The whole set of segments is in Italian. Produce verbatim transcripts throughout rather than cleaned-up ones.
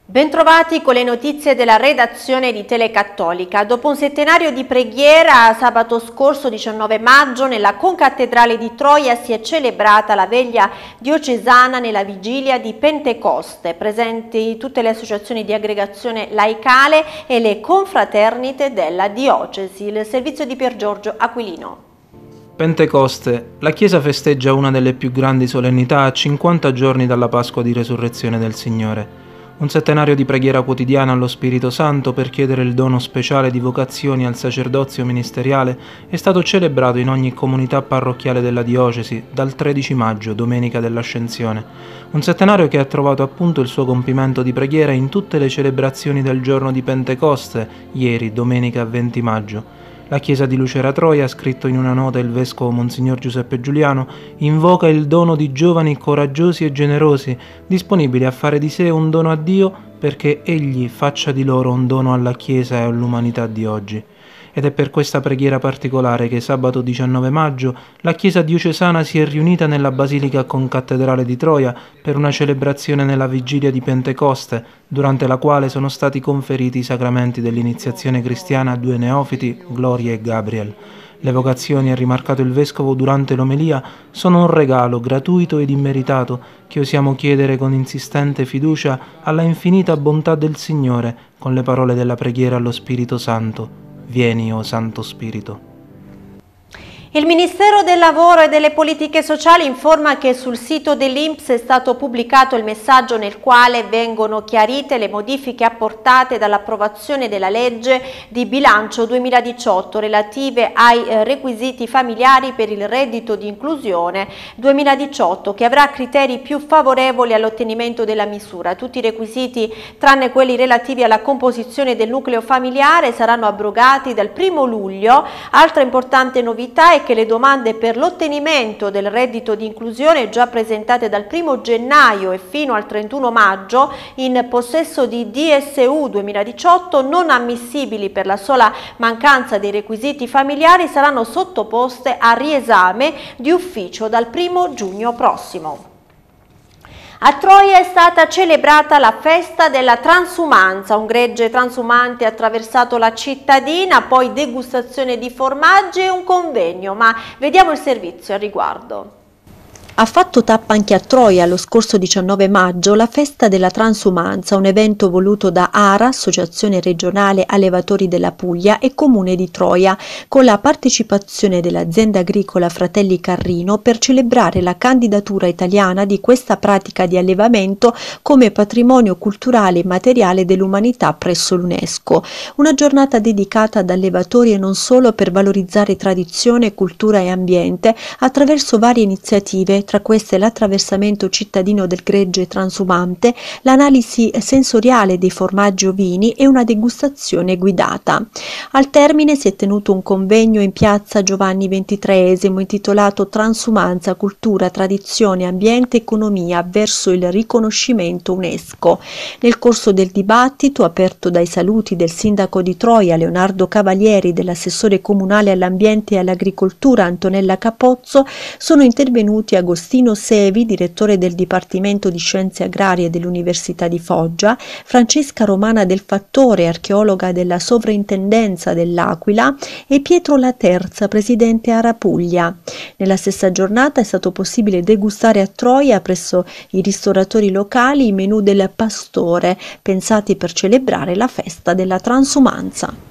Bentrovati con le notizie della redazione di Telecattolica. Dopo un settenario di preghiera, sabato scorso diciannove maggio nella concattedrale di Troia si è celebrata la veglia diocesana nella vigilia di Pentecoste, presenti tutte le associazioni di aggregazione laicale e le confraternite della diocesi. Il servizio di Pier Giorgio Aquilino. Pentecoste, la Chiesa festeggia una delle più grandi solennità a cinquanta giorni dalla Pasqua di Resurrezione del Signore. Un settenario di preghiera quotidiana allo Spirito Santo per chiedere il dono speciale di vocazioni al sacerdozio ministeriale è stato celebrato in ogni comunità parrocchiale della diocesi dal tredici maggio, domenica dell'Ascensione. Un settenario che ha trovato appunto il suo compimento di preghiera in tutte le celebrazioni del giorno di Pentecoste, ieri, domenica venti maggio. La Chiesa di Lucera Troia, ha scritto in una nota il Vescovo Monsignor Giuseppe Giuliano, invoca il dono di giovani coraggiosi e generosi, disponibili a fare di sé un dono a Dio perché Egli faccia di loro un dono alla Chiesa e all'umanità di oggi. Ed è per questa preghiera particolare che sabato diciannove maggio la Chiesa diocesana si è riunita nella Basilica Concattedrale di Troia per una celebrazione nella vigilia di Pentecoste, durante la quale sono stati conferiti i sacramenti dell'iniziazione cristiana a due neofiti, Gloria e Gabriel. Le vocazioni, ha rimarcato il Vescovo durante l'omelia, sono un regalo gratuito ed immeritato che osiamo chiedere con insistente fiducia alla infinita bontà del Signore con le parole della preghiera allo Spirito Santo. Vieni, o Santo Spirito. Il Ministero del Lavoro e delle Politiche Sociali informa che sul sito dell'I N P S è stato pubblicato il messaggio nel quale vengono chiarite le modifiche apportate dall'approvazione della legge di bilancio duemiladiciotto relative ai requisiti familiari per il reddito di inclusione duemiladiciotto, che avrà criteri più favorevoli all'ottenimento della misura. Tutti i requisiti, tranne quelli relativi alla composizione del nucleo familiare, saranno abrogati dal primo luglio. Altra importante novità è che le domande per l'ottenimento del reddito di inclusione già presentate dal primo gennaio e fino al trentuno maggio in possesso di D S U duemiladiciotto non ammissibili per la sola mancanza dei requisiti familiari saranno sottoposte a riesame di ufficio dal primo giugno prossimo. A Troia è stata celebrata la festa della transumanza, un gregge transumante ha attraversato la cittadina, poi degustazione di formaggi e un convegno, ma vediamo il servizio al riguardo. Ha fatto tappa anche a Troia lo scorso diciannove maggio la festa della transumanza, un evento voluto da ARA, Associazione Regionale Allevatori della Puglia, e Comune di Troia, con la partecipazione dell'azienda agricola Fratelli Carrino per celebrare la candidatura italiana di questa pratica di allevamento come patrimonio culturale e materiale dell'umanità presso l'UNESCO. Una giornata dedicata ad allevatori e non solo, per valorizzare tradizione, cultura e ambiente attraverso varie iniziative, tra queste l'attraversamento cittadino del gregge transumante, l'analisi sensoriale dei formaggi ovini e una degustazione guidata. Al termine si è tenuto un convegno in piazza Giovanni ventitreesimo intitolato Transumanza, cultura, tradizione, ambiente, economia verso il riconoscimento UNESCO. Nel corso del dibattito, aperto dai saluti del sindaco di Troia Leonardo Cavalieri, dell'assessore comunale all'ambiente e all'agricoltura Antonella Capozzo, sono intervenuti Agostino Sevi, direttore del Dipartimento di Scienze Agrarie dell'Università di Foggia, Francesca Romana del Fattore, archeologa della Sovrintendenza dell'Aquila, e Pietro Laterza, presidente ARA Puglia. Nella stessa giornata è stato possibile degustare a Troia, presso i ristoratori locali, i menù del Pastore, pensati per celebrare la festa della transumanza.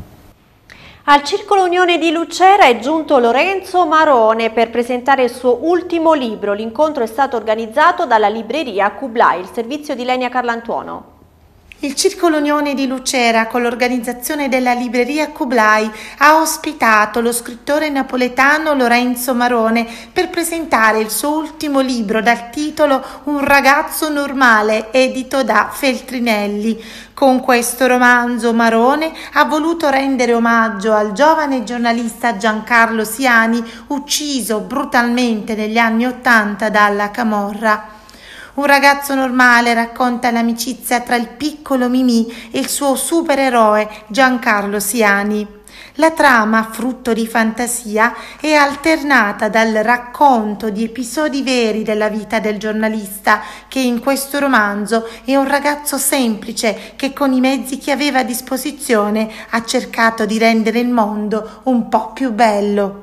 Al Circolo Unione di Lucera è giunto Lorenzo Marone per presentare il suo ultimo libro. L'incontro è stato organizzato dalla libreria Kublai, il servizio di Lenia Carlantuono. Il Circolo Unione di Lucera, con l'organizzazione della libreria Kublai, ha ospitato lo scrittore napoletano Lorenzo Marone per presentare il suo ultimo libro dal titolo Un ragazzo normale, edito da Feltrinelli. Con questo romanzo Marone ha voluto rendere omaggio al giovane giornalista Giancarlo Siani, ucciso brutalmente negli anni Ottanta dalla camorra. Un ragazzo normale racconta l'amicizia tra il piccolo Mimì e il suo supereroe Giancarlo Siani. La trama, frutto di fantasia, è alternata dal racconto di episodi veri della vita del giornalista, che in questo romanzo è un ragazzo semplice che con i mezzi che aveva a disposizione ha cercato di rendere il mondo un po' più bello.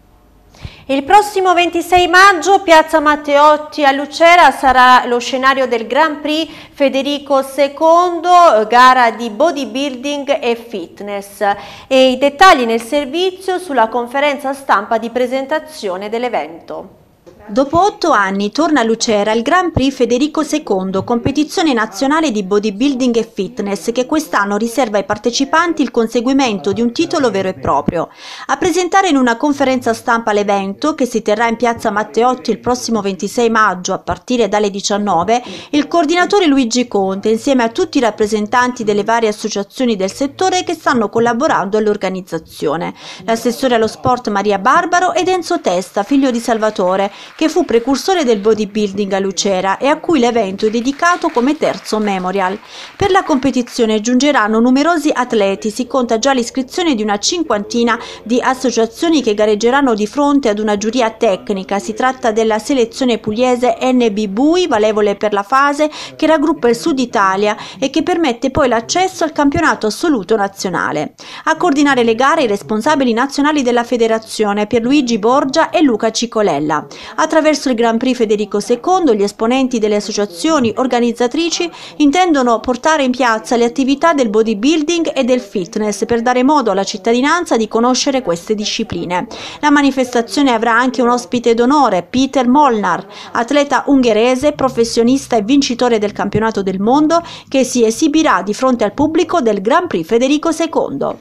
Il prossimo ventisei maggio Piazza Matteotti a Lucera sarà lo scenario del Grand Prix Federico secondo, gara di bodybuilding e fitness, e i dettagli nel servizio sulla conferenza stampa di presentazione dell'evento. Dopo otto anni torna a Lucera il Grand Prix Federico secondo, competizione nazionale di bodybuilding e fitness che quest'anno riserva ai partecipanti il conseguimento di un titolo vero e proprio. A presentare in una conferenza stampa l'evento, che si terrà in Piazza Matteotti il prossimo ventisei maggio a partire dalle diciannove, il coordinatore Luigi Conte insieme a tutti i rappresentanti delle varie associazioni del settore che stanno collaborando all'organizzazione. L'assessore allo sport Maria Barbaro ed Enzo Testa, figlio di Salvatore, che fu precursore del bodybuilding a Lucera e a cui l'evento è dedicato come terzo memorial. Per la competizione giungeranno numerosi atleti, si conta già l'iscrizione di una cinquantina di associazioni che gareggeranno di fronte ad una giuria tecnica. Si tratta della selezione pugliese N B Bui, valevole per la fase, che raggruppa il Sud Italia e che permette poi l'accesso al campionato assoluto nazionale. A coordinare le gare i responsabili nazionali della federazione Pierluigi Borgia e Luca Cicolella. Attraverso il Grand Prix Federico secondo, gli esponenti delle associazioni organizzatrici intendono portare in piazza le attività del bodybuilding e del fitness per dare modo alla cittadinanza di conoscere queste discipline. La manifestazione avrà anche un ospite d'onore, Peter Molnar, atleta ungherese, professionista e vincitore del campionato del mondo, che si esibirà di fronte al pubblico del Grand Prix Federico secondo.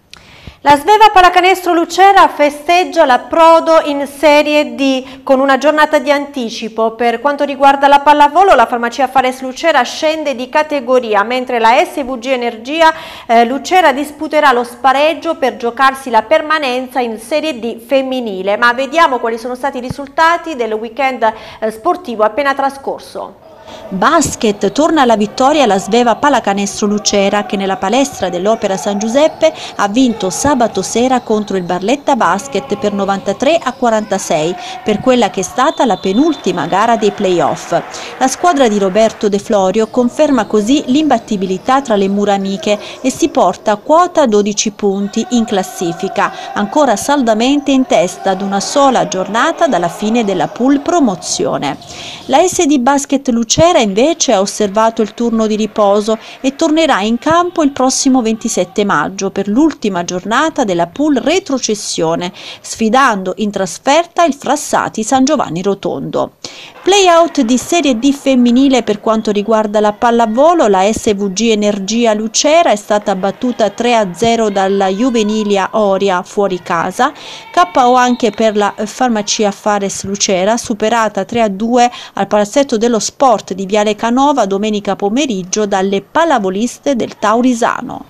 La Sveva Pallacanestro Lucera festeggia l'approdo in Serie D con una giornata di anticipo. Per quanto riguarda la pallavolo, la Farmacia Fares Lucera scende di categoria, mentre la S V G Energia eh, Lucera disputerà lo spareggio per giocarsi la permanenza in Serie D femminile. Ma vediamo quali sono stati i risultati del weekend eh, sportivo appena trascorso. Basket, torna alla vittoria la Sveva Pallacanestro Lucera, che nella palestra dell'Opera San Giuseppe ha vinto sabato sera contro il Barletta Basket per novantatré a quarantasei per quella che è stata la penultima gara dei playoff. La squadra di Roberto De Florio conferma così l'imbattibilità tra le mura amiche e si porta a quota dodici punti in classifica, ancora saldamente in testa ad una sola giornata dalla fine della pool promozione. La S D Basket Lucera invece ha osservato il turno di riposo e tornerà in campo il prossimo ventisette maggio per l'ultima giornata della pool retrocessione, sfidando in trasferta il Frassati San Giovanni Rotondo. Playout di Serie D femminile per quanto riguarda la pallavolo, la S V G Energia Lucera è stata battuta tre a zero dalla Juvenilia Oria fuori casa, K O anche per la Farmacia Fares Lucera, superata tre a due al Palazzetto dello Sport di Viale Canova domenica pomeriggio dalle pallavoliste del Taurisano.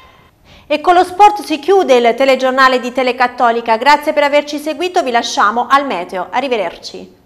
E con lo sport si chiude il telegiornale di Telecattolica. Grazie per averci seguito, vi lasciamo al meteo. Arrivederci.